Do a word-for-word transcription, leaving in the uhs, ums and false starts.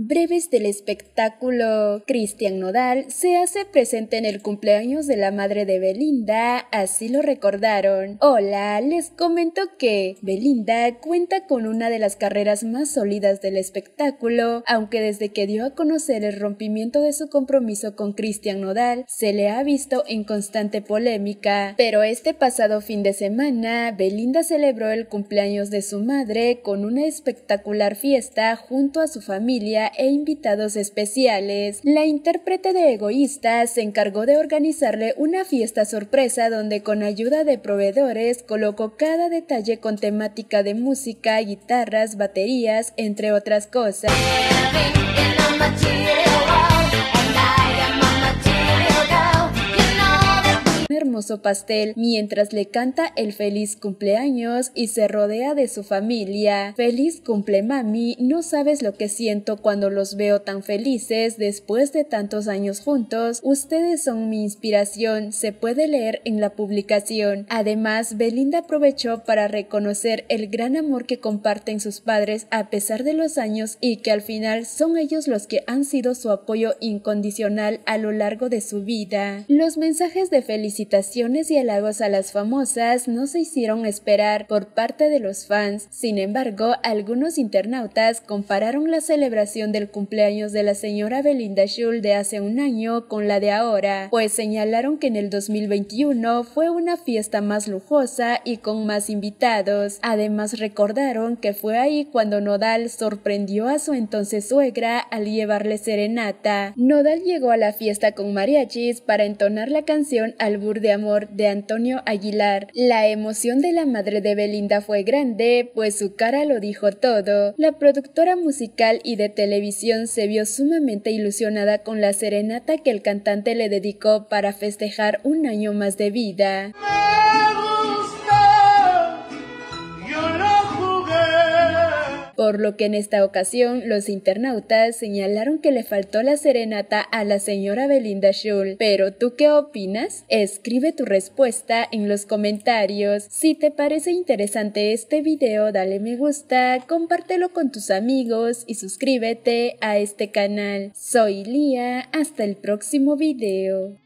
Breves del espectáculo. Cristian Nodal se hace presente en el cumpleaños de la madre de Belinda, así lo recordaron. Hola, les comento que Belinda cuenta con una de las carreras más sólidas del espectáculo, aunque desde que dio a conocer el rompimiento de su compromiso con Cristian Nodal, se le ha visto en constante polémica. Pero este pasado fin de semana, Belinda celebró el cumpleaños de su madre con una espectacular fiesta junto a su familia e invitados especiales. La intérprete de Egoísta se encargó de organizarle una fiesta sorpresa donde con ayuda de proveedores colocó cada detalle con temática de música, guitarras, baterías, entre otras cosas. Hermoso pastel mientras le canta el feliz cumpleaños y se rodea de su familia. Feliz cumple mami, no sabes lo que siento cuando los veo tan felices después de tantos años juntos. Ustedes son mi inspiración, se puede leer en la publicación. Además, Belinda aprovechó para reconocer el gran amor que comparten sus padres a pesar de los años y que al final son ellos los que han sido su apoyo incondicional a lo largo de su vida. Los mensajes de felicitación Felicitaciones y halagos a las famosas no se hicieron esperar por parte de los fans. Sin embargo, algunos internautas compararon la celebración del cumpleaños de la señora Belinda Schul de hace un año con la de ahora, pues señalaron que en el dos mil veintiuno fue una fiesta más lujosa y con más invitados. Además, recordaron que fue ahí cuando Nodal sorprendió a su entonces suegra al llevarle serenata. Nodal llegó a la fiesta con mariachis para entonar la canción Albur de amor de Antonio Aguilar. La emoción de la madre de Belinda fue grande, pues su cara lo dijo todo. La productora musical y de televisión se vio sumamente ilusionada con la serenata que el cantante le dedicó para festejar un año más de vida. Por lo que en esta ocasión los internautas señalaron que le faltó la serenata a la señora Belinda Schul. ¿Pero tú qué opinas? Escribe tu respuesta en los comentarios. Si te parece interesante este video, dale me gusta, compártelo con tus amigos y suscríbete a este canal. Soy Lía, hasta el próximo video.